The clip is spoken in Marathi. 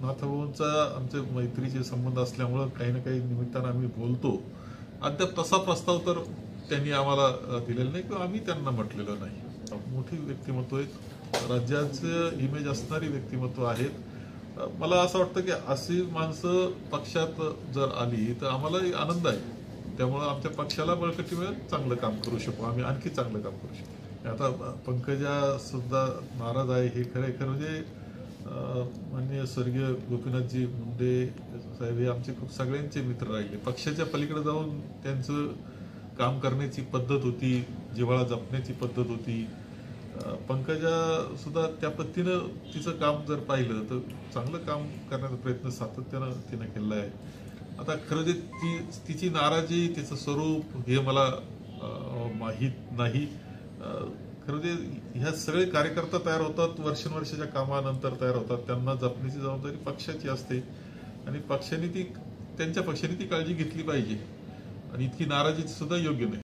नाथभाऊंचा आमचे मैत्रीचे संबंध असल्यामुळं काही ना काही निमित्तानं आम्ही बोलतो. अद्याप तसा प्रस्ताव तर त्यांनी आम्हाला दिलेला नाही किंवा आम्ही त्यांना म्हटलेलं नाही. मोठी व्यक्तिमत्व आहेत, राज्याचं इमेज असणारी व्यक्तिमत्व आहेत. मला असं वाटतं की अशी माणसं पक्षात जर आली तर आम्हालाही आनंद आहे. त्यामुळं आमच्या पक्षाला बळकटी मिळेल, चांगलं काम करू शकू आम्ही, आणखी चांगलं काम करू शकू. आता पंकजा सुद्धा नाराज आहे हे खरं म्हणजे माननीय स्वर्गीय गोपीनाथजी मुंडे साहेब हे आमचे खूप सगळ्यांचे मित्र राहिले. पक्षाच्या पलीकडे जाऊन त्यांचं काम करण्याची पद्धत होती, जिव्हाळा जपण्याची पद्धत होती. पंकजा सुद्धा त्या पद्धतीनं तिचं काम जर पाहिलं तर चांगलं काम करण्याचा प्रयत्न सातत्यानं तिनं केलेला आहे. आता खरं जे तिची नाराजी, तिचं स्वरूप हे मला माहीत नाही. खरं जे ह्या सगळे कार्यकर्ता तयार होतात, वर्षानुवर्षाच्या कामानंतर तयार होतात. त्यांना जपण्याची जबाबदारी पक्षाची असते आणि त्यांच्या पक्षाने ती काळजी घेतली पाहिजे आणि इतकी नाराजी सुद्धा योग्य नाही.